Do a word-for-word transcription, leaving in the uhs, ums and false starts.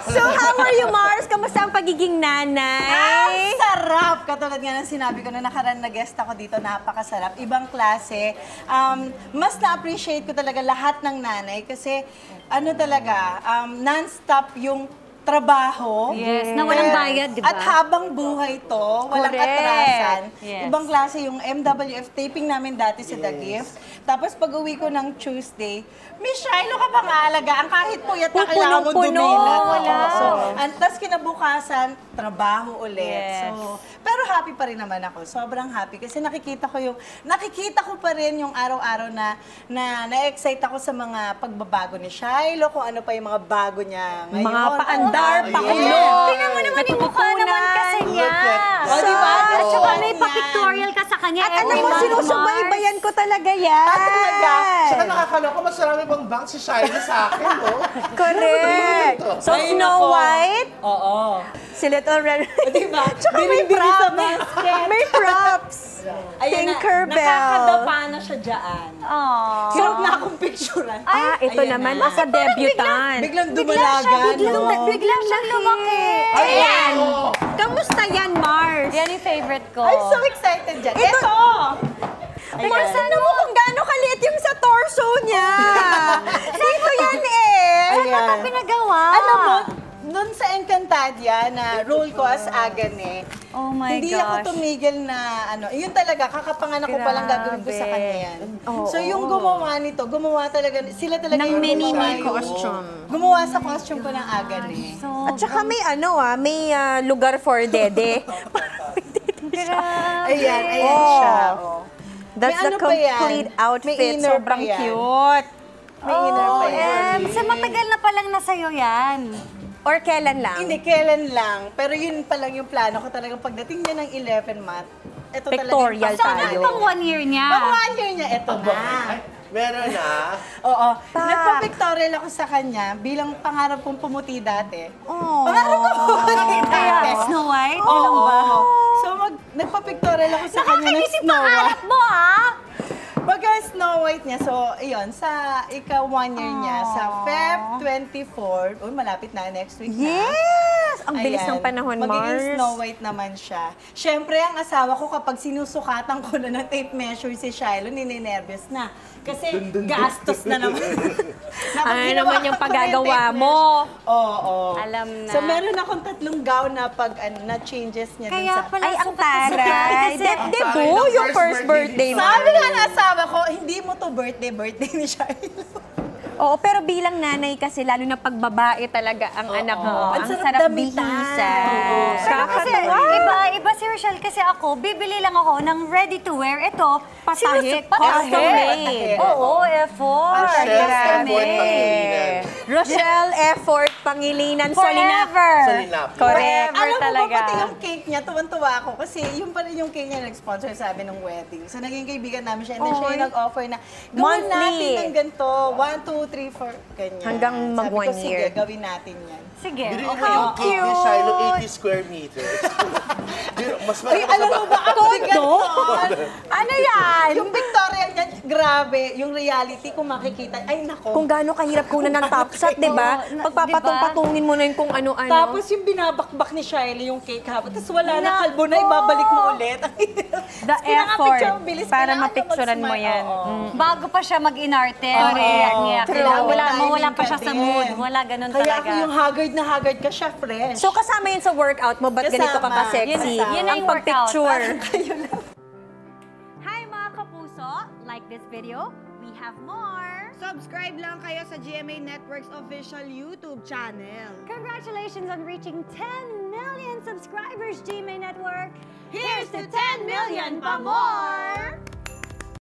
So, how are you, Mars? Kamusta ang pagiging nanay? Ang sarap! Katulad nga ng sinabi ko na nakaraan na guest ako dito, napakasarap. Ibang klase. Um, mas na-appreciate ko talaga lahat ng nanay kasi ano talaga, um, non-stop yung trabaho. Yes, na walang bayad, di ba? At habang buhay to, walang Correct. atrasan. Yes. Ibang klase yung M W F taping namin dati sa The Gift. Tapos pag uwi ko ng Tuesday, Miss Shiloh ka pang aalagaan kahit puyat na kailangan mo Pupunong-puno. dumilat. Wala. So, and tapos kinabukasan, trabaho ulit. Yes. So, pero happy pa rin naman ako. Sobrang happy kasi nakikita ko yung nakikita ko pa rin yung araw-araw na na na-excite ako sa mga pagbabago ni Shiloh, kung ano pa yung mga bago niya ngayon. Mga paandar, Yes. pakulong. Tingnan mo naman yung mukha naman kasi niya. O, di ba? At saka may Yan. pa-pictorial ka sa kanya. At alam every mo, month, sinusubaybayan ko talaga yan. Ah, talaga? Saka nakakaloka, mas marami bang bank si Shiloh sa akin, no? Correct. So, Ay, Snow nako. White, Oo. si Little Red. Diba? Tsaka may Biri-biri sa props. basket. May props. Ayan na, Tinkerbell. nakakadapa na siya dyan. Aww. Hirap na akong picturean. Ah, ito Ayan naman, na. as a debutant. Biglang Biglang dumalaga, siya, biglang, no? biglang siyang lumaki. Ayan. Kamusta yan, Mars? Yan yung favorite ko. I'm so excited dyan. Ito- Ito! Mars, ano mo kung gaano kaliit yung sa torso niya? Dito yan eh. Ayan. Ito pinagawa. Alam mo, nun sa Encantadia na role ko as Agane, Oh my hindi gosh. ako tumigil na ano, yun talaga, kakapanganak ko palang gagawin ko sa Grabe. kanya yan. Oo. So yung gumawa nito, gumawa talaga, sila talaga Ng yung mini gumawa me yung- costume. Gumawa sa costume ko ng Agane. So, At saka may ano ah, may ah, lugar for dede. grabe. Ayan, ayan Oh. siya. Oh. That's May the ano pa yan? complete May outfit. inner pa Sobrang yan. cute. May inner pa Oh, yan. em, sa matagal na palang nasa'yo yan. Or kailan lang? Hindi, kailan lang. Pero yun pa lang yung plano ko talagang pagdating niya ng eleven month, ito Pictorial So, talaga ano tayo. pang one year niya? Pang one year niya, ito na. Ay, meron na. Oo. Tak. Nagpa-pictorial ako sa kanya bilang pangarap kong pumuti dati. Oh. Pangarap ko pumuti dati. Snow White? Oo. Ilang ba? So, mag, nagpa-pictorial ako sa kanya ng Nakakaisip Snow pangarap White. mo, ah! Pagka Snow White niya, so, iyon, sa ika one year niya, sa Feb twenty-four, uy, malapit na, next week na. Yes! Ang bilis Ayan. ng panahon, Magiging Mars. Snow White naman siya. Siyempre, ang asawa ko kapag sinusukatan ko na ng tape measure si Shiloh, nininervous na. Kasi gastos na naman. Ano naman yung paggagawa mo? Oo, oo. Alam na. So, meron akong tatlong gown na pag ano, na changes niya dun Kaya sa... pala Ay, ang sukat na sukat taray. kasi- De- Debo, yung first birthday mo. Sabi nga na asawa ko, hindi mo to birthday, birthday ni Shiloh. Oo, pero bilang nanay kasi, lalo na pag babae talaga ang anak mo, Ang ang sarap sarap damitan. bihisan. Oo. Pero kasi, Kakatawa. iba, iba si Rochelle kasi ako, bibili lang ako ng ready to wear. Ito, Patahip, sinus- custom patahip. made. Oo, effort. Rochelle, Custom effort, made. Pangilinan. Rochelle, effort, Pangilinan, Solinap. Forever. Solinap. Correct. Forever Alam mo talaga. ba, pati yung cake niya, tuwan-tuwa ako kasi yung pala yung cake niya nag-sponsor sa amin ng wedding. So, naging kaibigan namin siya and then siya yung Oy. nag-offer na gawin Monthly. natin ng ganito, one, two, three, four, ganyan. Hanggang mag Sabi ko, one sige, year. gawin natin yan. Sige. Bili mo Okay. yung cake ni cute. Shiloh, eighty square meters. Di- Mas Ay, malaki alam mo ba, ako din ganon. Ano yan? Yung pictorial niya, grabe, yung reality, kung makikita, ay nako. Kung gaano kahirap kunan ng top shot, di ba? Oo, na- Pagpapatong-patungin mo na yung kung ano-ano. Tapos yung binabakbak ni Shiley yung cake habang, tapos wala na, Nako. kalbo na, ibabalik mo ulit. The effort bilis, para kailangan na mapicturean mo mag-smile. yan. Oo. Mm. Bago pa siya mag-inarte, Oo. mag-iyak niya. True. Kailangan wala, Timing mawala pa ka siya sa din. mood. Wala, ganun Kaya talaga. ako yung haggard na haggard ka siya, fresh. So kasama yun sa workout mo, ba't ganito ka Kasama. ka-sexy? Yun na- yun na Ang yung workout. pag-picture. Hi mga kapuso! Like this video, we have more! Subscribe lang kayo sa G M A Network's official YouTube channel. Congratulations on reaching ten million subscribers, G M A Network! Here's to ten million pa more!